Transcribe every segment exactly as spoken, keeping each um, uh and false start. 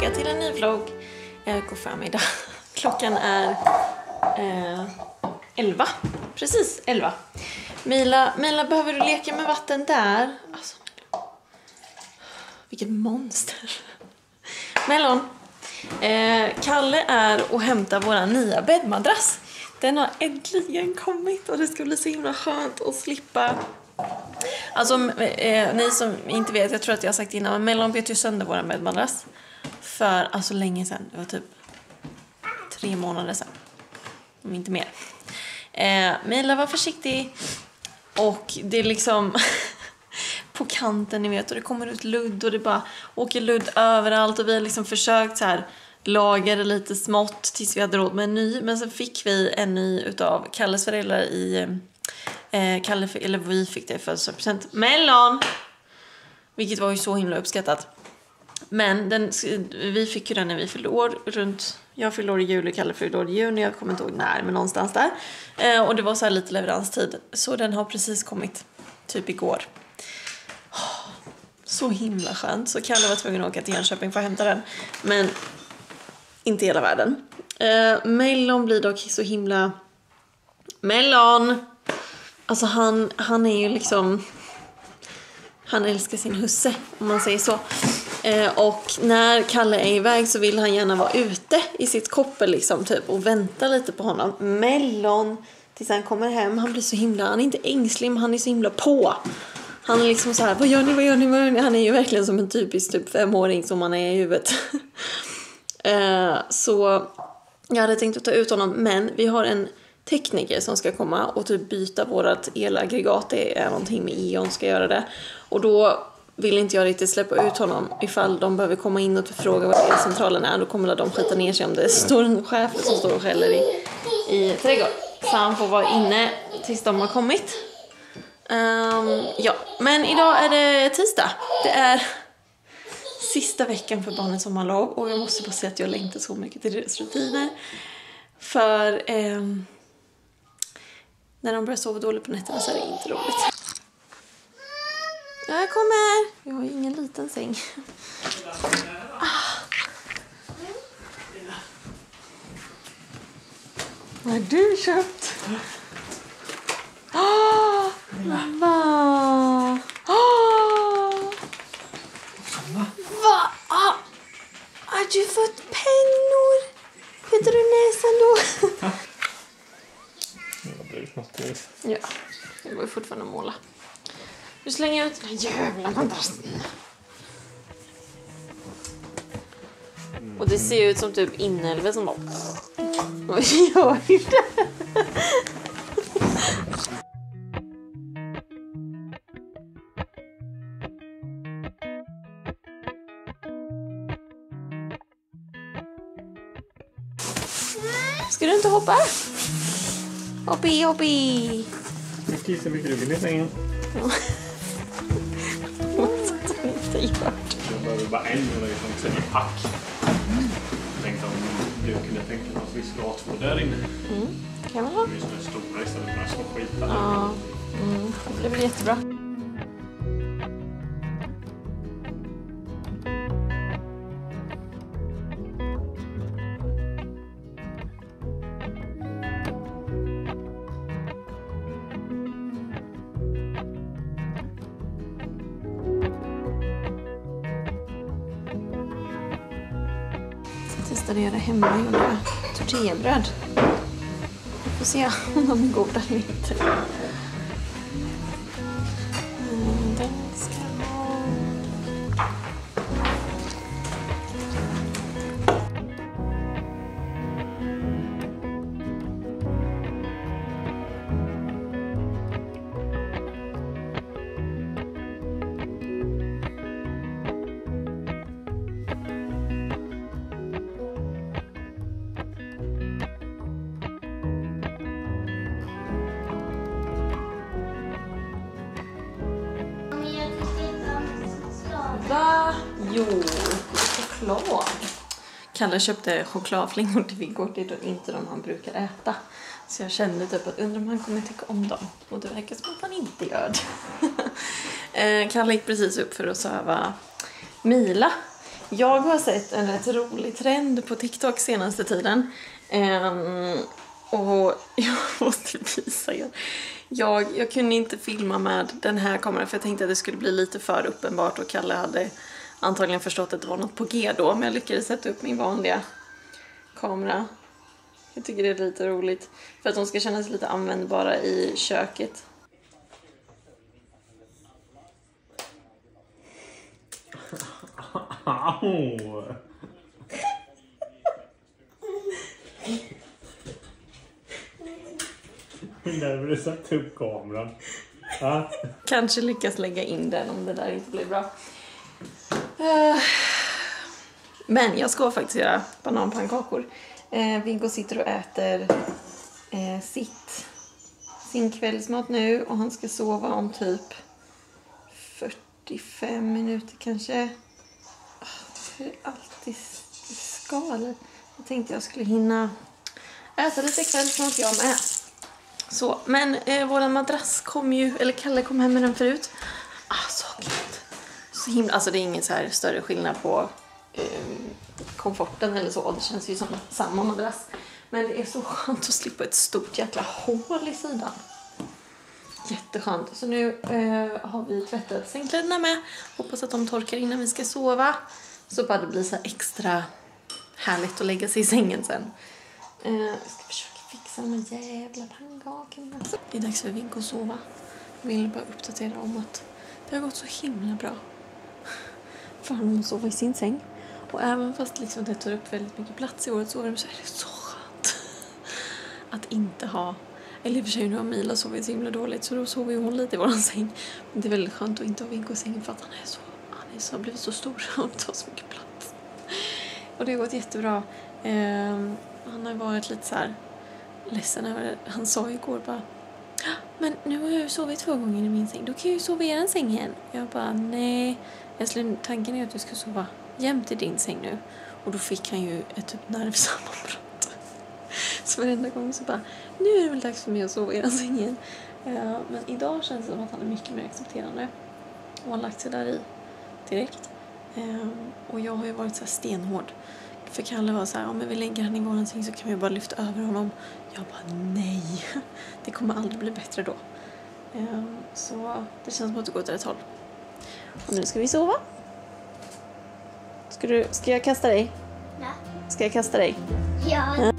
tillbaka till en ny vlogg. Eh, god förmiddag. Klockan är eh, elva. Precis, elva. Mila, Mila, behöver du leka med vatten där? Alltså, vilket monster. Melon. Eh, Kalle är och hämtar våra nya bäddmadrass. Den har äntligen kommit och det ska bli så himla skönt att slippa. Alltså, eh, ni som inte vet, jag tror att jag har sagt innan, men Melon vet ju sönder våra bäddmadrass för alltså länge sedan. Det var typ tre månader sedan, om inte mer. Eh, Mila var försiktig och det är liksom på kanten, ni vet, och det kommer ut ludd och det bara åker ludd överallt och vi har liksom försökt så här laga det lite smått tills vi hade råd med en ny, men sen fick vi en ny utav Kalles föräldrar i eh, Kalle, eller vi fick det för födelsedagspresent. Melon! Vilket var ju så himla uppskattat. Men den, vi fick ju den när vi fyllde år runt, jag fyllde år i juli, Kalle fyllde år i juni, jag kommer inte ihåg när, men någonstans där. Eh, och det var så här lite leveranstid, så den har precis kommit typ igår. Oh, så himla skönt. Så Kalle var tvungen att åka till Jönköping för att hämta den, men inte hela världen. Eh, Melon blir dock så himla Melon. Alltså han, han är ju liksom, han älskar sin husse, om man säger så. Eh, och när Kalle är iväg så vill han gärna vara ute i sitt koppel liksom, typ, och vänta lite på honom. Melon, tills han kommer hem, han blir så himla, han är inte ängslig, men han är så himla på. Han är liksom så här, vad gör ni, vad gör ni, vad gör ni? Han är ju verkligen som en typisk typ femåring som man är i huvudet. eh, så jag hade tänkt att ta ut honom, men vi har en tekniker som ska komma och typ byta vårat elaggregat. Det är någonting med E.ON ska göra det. Och då vill inte jag riktigt släppa ut honom ifall de behöver komma in och fråga vad elcentralen är. Då kommer de skita ner sig om det står en chef som står och skäller i, i trädgården. Så han får vara inne tills de har kommit. Um, ja, men idag är det tisdag. Det är sista veckan för barnens sommarlov. Och jag måste bara säga att jag längtar så mycket till deras rutiner. För um, när de börjar sova dåligt på nätterna så är det inte roligt. Jag kommer. Jag har ju ingen liten säng. Ah. Vad har du köpt? Ah, mamma. Ah. Va? Ah. Har du fått pennor? Heter du näsan då? Ja, jag går ju fortfarande att måla. Nu slänger jag ut den här jävla madrassen. Och det ser ut som typ inälve som bara... Vad gör du det? Ska du inte hoppa? Hoppi, hoppi. Mycket så mycket du vill leta in. Ja. Inte gjort. Jag behöver bara en eller liksom tre pack. Jag tänkte om du kunde tänka mig att vi skulle ha två där inne. Mm, kan man ha. Det är sådana stora istället för små skita. Ja, mm, det blir jättebra. Testade jag det hemma och gjorde tortillabröd. Vi får se om de är goda eller inte. Mm, den ska vara... Va? Jo, choklad. Kalle köpte chokladflingor till Viggo. Det är inte de han brukar äta. Så jag kände typ att undrar om han kommer tycka om dem. Och det verkar som att han inte gör det. Kalle gick precis upp för att söva Mila. Jag har sett en rätt rolig trend på TikTok senaste tiden. Um, och jag måste visa er. Jag, jag kunde inte filma med den här kameran för jag tänkte att det skulle bli lite för uppenbart och Kalle hade antagligen förstått att det var något på G då. Men jag lyckades sätta upp min vanliga kamera. Jag tycker det är lite roligt för att de ska kännas lite användbara i köket. Au! Där vill du sätta upp kameran. Ja. Kanske lyckas lägga in den om det där inte blir bra. Uh, men jag ska faktiskt göra bananpannkakor. Uh, Viggo sitter och äter uh, sitt, sin kvällsmat nu. Och han ska sova om typ fyrtiofem minuter kanske. Uh, det är alltid skalet. Jag tänkte jag skulle hinna äta lite kvällsmat jag med. Så, men eh, våran madrass kom ju, eller Kalle kom hem med den förut. Ah, så gött. Så himla, alltså det är ingen så här större skillnad på eh, komforten eller så. Det känns ju som samma madrass. Men det är så skönt att slippa ett stort jäkla hål i sidan. Jätteskönt. Så nu eh, har vi tvättat sängkläderna med. Hoppas att de torkar innan vi ska sova. Så bara det blir så här extra härligt att lägga sig i sängen sen. Eh, jag ska försöka fixa de här jävla pannkakorna. Det är dags för Viggo att sova. Jag vill bara uppdatera om att det har gått så himla bra för honom att sova i sin säng. Och även fast liksom det tar upp väldigt mycket plats i årets sovrum så är det så skönt att inte ha. Eller i och för sig nu har Mila sovit så himla dåligt så då sover ju hon lite i våran säng. Men det är väldigt skönt att inte ha Viggo i sängen för att han är så, han är så, har blivit så stor och tar så mycket plats. Och det har gått jättebra. Eh, han har varit lite så här ledsen över det. Han sa igår bara, men nu har jag ju sovit två gånger i min säng. Då kan jag ju sova i en säng igen. Jag bara, nej. Jag skulle, tanken är att du ska sova jämt i din säng nu. Och då fick han ju ett typ nervsammanbrott. Så varenda gång så bara, nu är det väl dags för mig att sova i en säng igen. Uh, men idag känns det som att han är mycket mer accepterande. Och har lagt sig där i direkt. Uh, och jag har ju varit så här stenhård. För Kalle var så här, om vi lägger han i våran säng så kan vi bara lyfta över honom. Jag bara, nej. Det kommer aldrig bli bättre då. Um, så det känns som att det går åt rätt håll. Och nu ska vi sova. Ska, du, ska jag kasta dig? Ja. Ska jag kasta dig? Ja. Ja.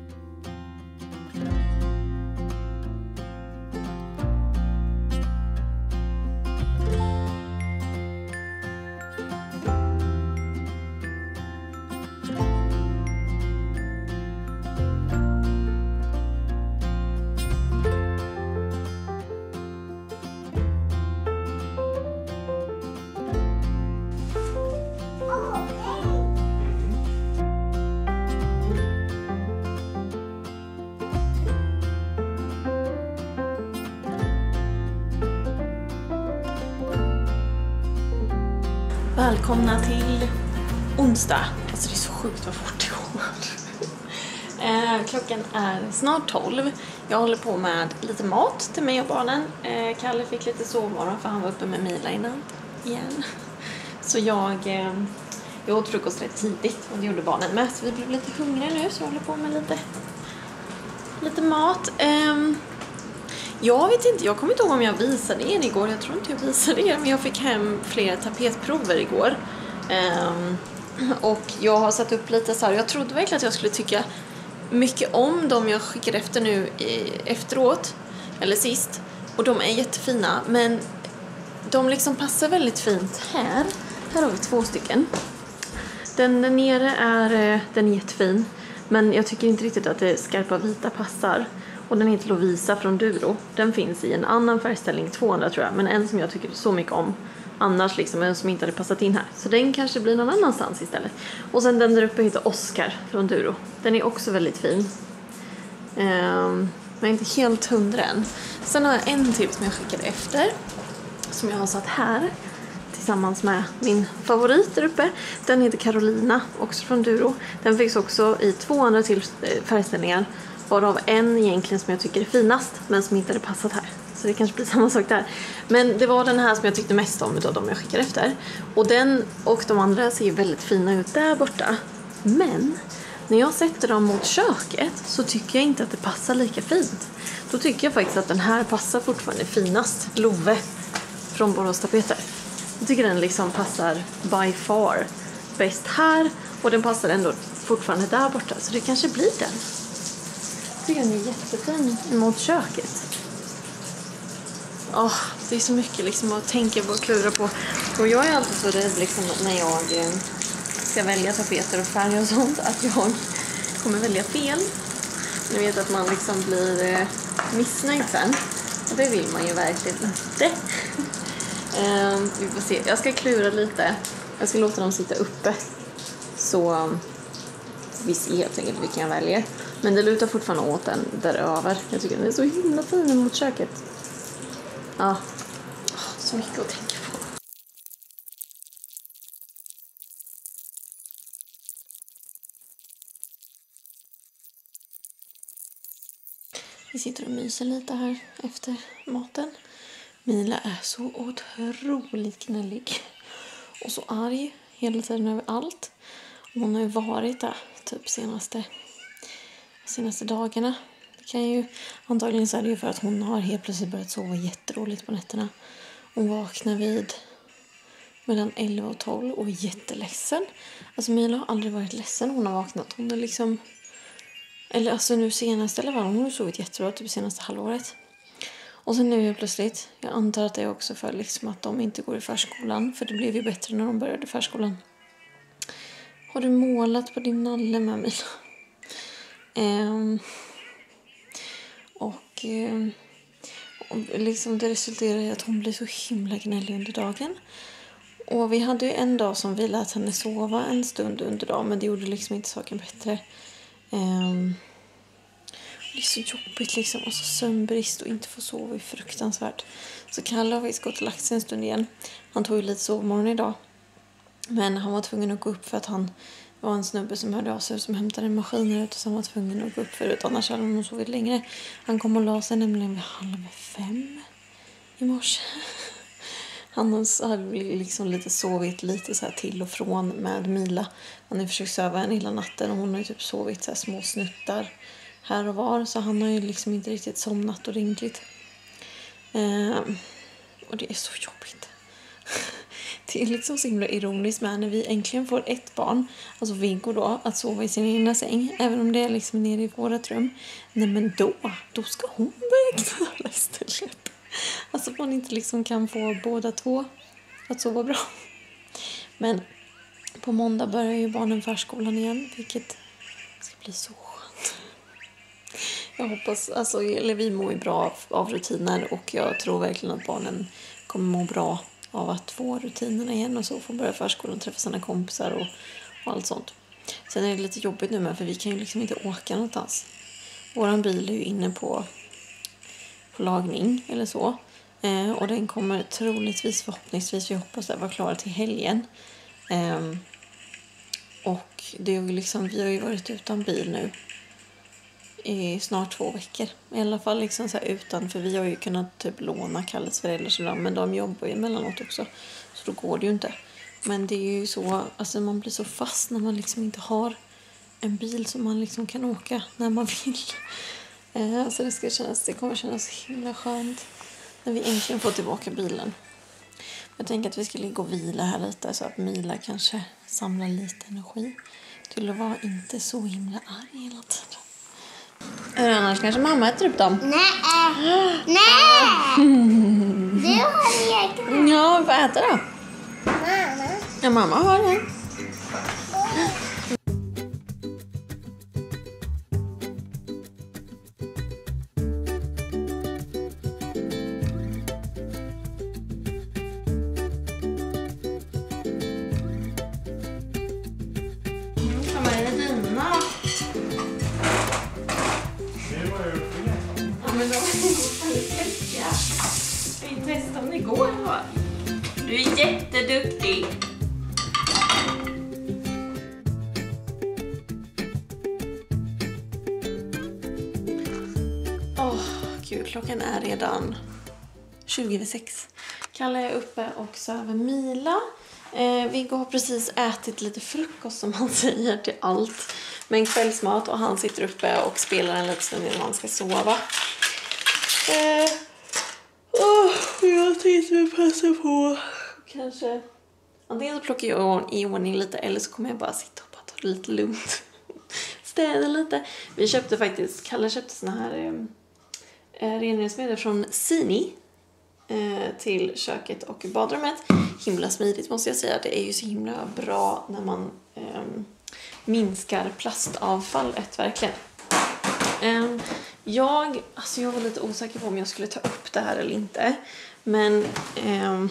Välkomna till onsdag. Alltså det är så sjukt vad fort det går. eh, klockan är snart tolv. Jag håller på med lite mat till mig och barnen. Eh, Kalle fick lite sovmorgon för han var uppe med Mila innan. Igen. Så jag, eh, jag åt frukost rätt tidigt och det gjorde barnen med. Så vi blev lite hungriga nu så jag håller på med lite, lite mat. Eh, Jag vet inte, jag kommer inte ihåg om jag visade er igår. Jag tror inte jag visade er, men jag fick hem flera tapetprover igår. Um, och jag har satt upp lite så här. Jag trodde verkligen att jag skulle tycka mycket om dem jag skickade efter nu i, efteråt. Eller sist. Och de är jättefina, men de liksom passar väldigt fint här. Här har vi två stycken. Den där nere är, den är jättefin. Men jag tycker inte riktigt att det skarpa vita passar. Och den heter Lovisa från Duro. Den finns i en annan färgställning, tvåhundra tror jag. Men en som jag tycker så mycket om. Annars liksom, en som inte hade passat in här. Så den kanske blir någon annanstans istället. Och sen den där uppe heter Oscar från Duro. Den är också väldigt fin. Um, men inte helt hundra än. Sen har jag en till som jag skickade efter. Som jag har satt här. Tillsammans med min favorit där uppe. Den heter Carolina, också från Duro. Den finns också i två andra till färgställningar. Varav en egentligen som jag tycker är finast, men som inte hade passat här. Så Så det kanske blir samma sak där. Men det var den här som jag tyckte mest om utav dem jag skickade efter. Och den och de andra ser ju väldigt fina ut där borta. Men när jag sätter dem mot köket så tycker jag inte att det passar lika fint. Då tycker jag faktiskt att den här passar fortfarande finast. Love från Borås Tapeter. Jag tycker den liksom passar by far bäst här. Och den passar ändå fortfarande där borta. Så det kanske blir den. Jag tycker den är jättefin mot köket. Oh, det är så mycket liksom att tänka på och klura på. Och jag är alltid så rädd liksom när jag ska välja tapeter och färg och sånt. Att jag kommer välja fel. Ni vet att man liksom blir missnöjd sen. Och det vill man ju verkligen inte. um, vi får se. Jag ska klura lite. Jag ska låta dem sitta uppe. Så vi ser helt enkelt vilken jag väljer. Men det lutar fortfarande åt den där över. Jag tycker den är så himla fin mot köket. Ja, så mycket att tänka på. Vi sitter och myser lite här efter maten. Mila är så otroligt knällig. Och så arg hela tiden över allt. Hon har ju varit där typ senaste, senaste dagarna. Det kan ju, antagligen så är det ju för att hon har helt plötsligt börjat sova jätteroligt på nätterna. Hon vaknar vid mellan elva och tolv och är jätteledsen. Alltså Mila har aldrig varit ledsen. Hon har vaknat. Hon är liksom, eller alltså nu senast eller vad, hon har sovit jättebra typ senaste halvåret. Och sen nu plötsligt, jag antar att det är också för liksom att de inte går i förskolan. För det blev ju bättre när de började förskolan. Har du målat på din nalle med Mila? Um, och, um, och liksom det resulterar i att hon blir så himla gnällig under dagen. Och vi hade ju en dag som vi lät henne sova en stund under dagen. Men det gjorde liksom inte saken bättre. Um, det är så jobbigt liksom. Och så sömnbrist och inte få sova är fruktansvärt. Så Kalle har faktiskt gått och lagt sig en stund igen. Han tog ju lite sovmorgon idag. Men han var tvungen att gå upp för att han var en snubbe som hörde av sig som hämtade en maskin ut. Och så han var tvungen att gå upp förut. Annars hade han sovit längre. Han kom och la sig nämligen vid halv fem i morse. Han hade liksom lite sovit lite så här till och från med Mila. Han har försökt söva en hela natten. Och hon har ju typ sovit så här små snuttar här och var. Så han har ju liksom inte riktigt somnat ordentligt. Ehm, och det är så jobbigt. Det är liksom så himla ironiskt med när vi äntligen får ett barn, alltså Viggo då, att sova i sin egna säng, även om det är liksom nere i vårat rum. Nej men då, då ska hon börja knalla istället. Alltså man inte liksom kan få båda två att sova bra. Men på måndag börjar ju barnen förskolan igen, vilket ska bli så skönt. Jag hoppas, alltså, eller vi mår ju bra av, av rutiner och jag tror verkligen att barnen kommer må bra av att få rutinerna igen och så få börja förskolan och träffa sina kompisar och, och allt sånt. Sen är det lite jobbigt nu med, för vi kan ju liksom inte åka någonstans. Våran bil är ju inne på, på lagning eller så. Eh, och den kommer troligtvis, förhoppningsvis, vi hoppas att vara klar till helgen. Eh, och det är ju liksom, vi har ju varit utan bil nu i snart två veckor. I alla fall liksom så här utan, för vi har ju kunnat typ låna Kalles föräldrar så, men de jobbar ju emellanåt också. Så då går det ju inte. Men det är ju så, alltså man blir så fast när man liksom inte har en bil som man liksom kan åka när man vill. Eh, så det ska kännas, det kommer kännas himla skönt när vi äntligen får tillbaka bilen. Jag tänker att vi ska ligga och vila här lite så att Mila kanske samlar lite energi till att vara inte så himla arg hela tiden. Eller annars kanske mamma äter upp dem. Nej. Nej. Du har egen. Ja, vad äter då? Mamma. Ja, mamma har det. Vad är det dina? Men de är fläckiga. Vi testade om det går. Va? Du är jätteduktig. Åh, oh, gud, klockan är redan tjugo över sex. Kalle är uppe och söver Mila. Eh, Viggo har precis ätit lite frukost som han säger till allt. Med en kvällsmat och han sitter uppe och spelar en liten stund innan han ska sova. Eh, oh, jag tänkte passa på. Kanske. Antingen så plockar jag i ordning lite eller så kommer jag bara sitta och bara ta det lite lugnt. Städa lite. Vi köpte faktiskt, Kalle köpte såna här eh, rengöringsmedel från Sini. Till köket och badrummet. Himla smidigt måste jag säga. Det är ju så himla bra när man eh, minskar plastavfallet verkligen. Eh, jag, alltså jag var lite osäker på om jag skulle ta upp det här eller inte. Men eh,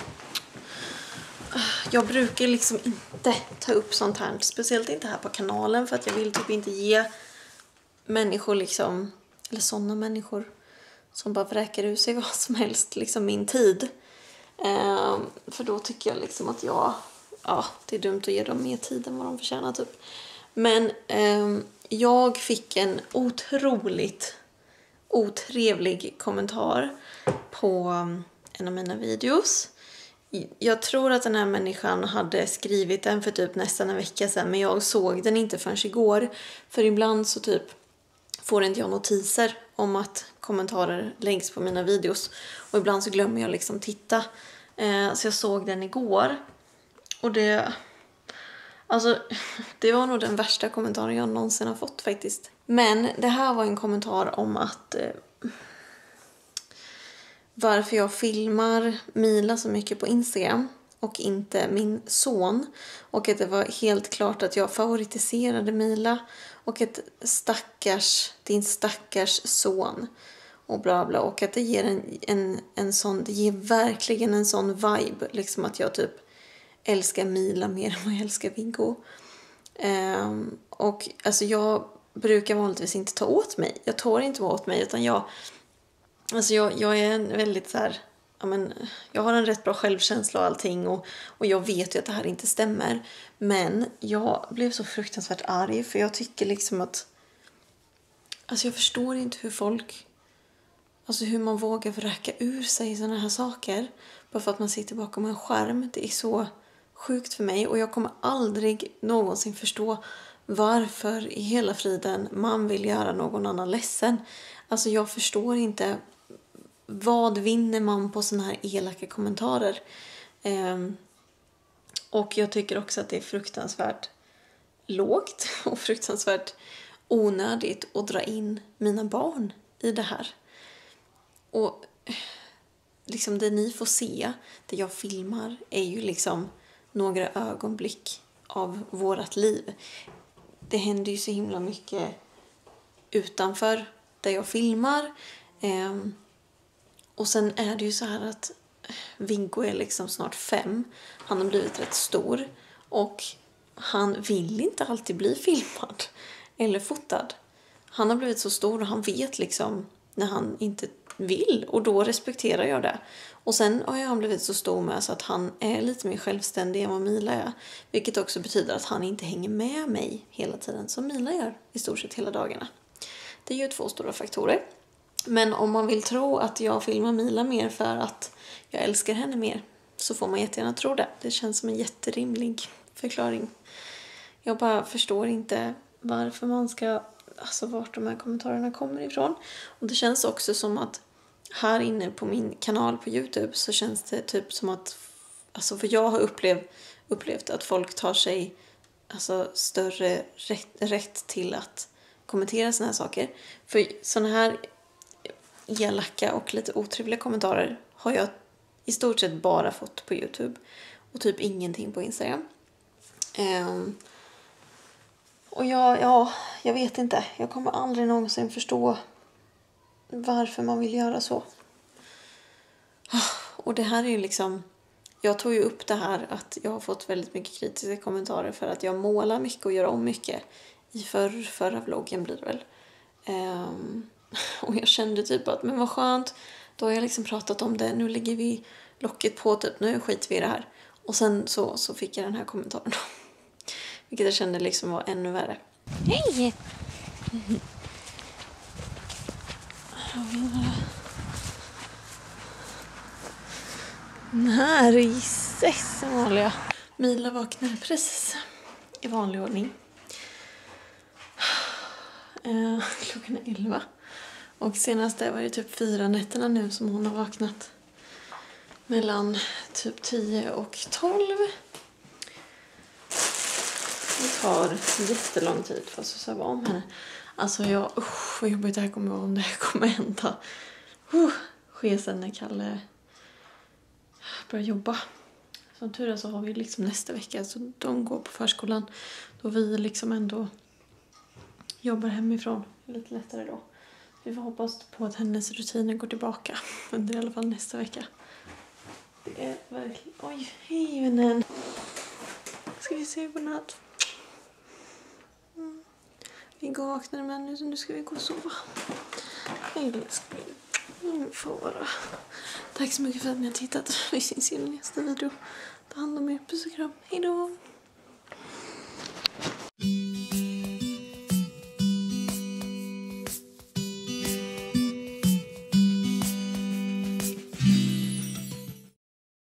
jag brukar liksom inte ta upp sånt här. Speciellt inte här på kanalen. För att jag vill typ inte ge människor liksom, eller sådana människor som bara vräker ur sig vad som helst, liksom min tid. Eh, för då tycker jag liksom att jag, ja, det är dumt att ge dem mer tid än vad de förtjänar typ. Men eh, jag fick en otroligt otrevlig kommentar på en av mina videos. Jag tror att den här människan hade skrivit den för typ nästan en vecka sedan, men jag såg den inte förrän igår. För ibland så typ får inte jag notiser om att kommentarer läggs på mina videos. Och ibland så glömmer jag liksom titta. Eh, så jag såg den igår. Och det... Alltså, det var nog den värsta kommentaren jag någonsin har fått faktiskt. Men det här var en kommentar om att... Eh, varför jag filmar Mila så mycket på Instagram och inte min son. Och att det var helt klart att jag favoritiserade Mila. Och att stackars, din stackars son. Och bla bla. Och att det ger en, en, en sån, det ger verkligen en sån vibe. Liksom att jag typ älskar Mila mer än vad jag älskar Viggo. Um, och alltså jag brukar vanligtvis inte ta åt mig. Jag tar inte åt mig utan jag... Alltså jag, jag är en väldigt så här... Ja men, jag har en rätt bra självkänsla och allting. Och, och jag vet ju att det här inte stämmer. Men jag blev så fruktansvärt arg. För jag tycker liksom att... Alltså jag förstår inte hur folk... Alltså hur man vågar vräka ur sig såna här saker. Bara för att man sitter bakom en skärm. Det är så sjukt för mig. Och jag kommer aldrig någonsin förstå varför i hela friden man vill göra någon annan ledsen. Alltså jag förstår inte... Vad vinner man på såna här elaka kommentarer? Um, och jag tycker också att det är fruktansvärt lågt och fruktansvärt onödigt att dra in mina barn i det här. Och liksom det ni får se, det jag filmar, är ju liksom några ögonblick av vårat liv. Det händer ju så himla mycket utanför där jag filmar. Um, Och sen är det ju så här att Viggo är liksom snart fem. Han har blivit rätt stor. Och han vill inte alltid bli filmad. Eller fotad. Han har blivit så stor och han vet liksom när han inte vill. Och då respekterar jag det. Och sen har han blivit så stor med så att han är lite mer självständig än vad Mila är. Vilket också betyder att han inte hänger med mig hela tiden som Mila gör. I stort sett hela dagarna. Det är ju två stora faktorer. Men om man vill tro att jag filmar Mila mer för att jag älskar henne mer, så får man jättegärna tro det. Det känns som en jätterimlig förklaring. Jag bara förstår inte varför man ska, alltså vart de här kommentarerna kommer ifrån. Och det känns också som att här inne på min kanal på YouTube så känns det typ som att, alltså för jag har upplevt, upplevt att folk tar sig alltså större rätt, rätt till att kommentera såna här saker. För såna här elaka och lite otrevliga kommentarer har jag i stort sett bara fått på YouTube. Och typ ingenting på Instagram. Um, och jag, ja, jag vet inte. Jag kommer aldrig någonsin förstå varför man vill göra så. Och det här är ju liksom... Jag tog ju upp det här att jag har fått väldigt mycket kritiska kommentarer för att jag målar mycket och gör om mycket. I för, förra vloggen blir det väl. Um, och jag kände typ att, men vad skönt. Då har jag liksom pratat om det. Nu lägger vi locket på typ. Nu skiter vi i det här. Och sen så, så fick jag den här kommentaren. Vilket jag kände liksom var ännu värre. Hej! Här gisses som vanliga. Mila vaknade precis i vanlig ordning. Eh, klockan är elva. Och senast det var ju typ fyra nätterna nu som hon har vaknat. Mellan typ tio och tolv. Det tar jättelång tid för att sova om henne. Alltså jag, usch vad jobbigt det här kommer vara om det här kommer hända. Uh, ske sen när Kalle börjar jobba. Som tur är så har vi liksom nästa vecka så de går på förskolan. Då vi liksom ändå jobbar hemifrån. Lite lättare då. Vi får hoppas på att hennes rutiner går tillbaka under i alla fall nästa vecka. Det är verkligen... Oj, hej vännen. Ska vi se godnatt? Mm. Vi går och vaknade med nu så nu ska vi gå och sova. Älskling. Mm, får vara. Tack så mycket för att ni har tittat. Vi syns i nästa video. Ta hand om er. Puss och kram. Hej då.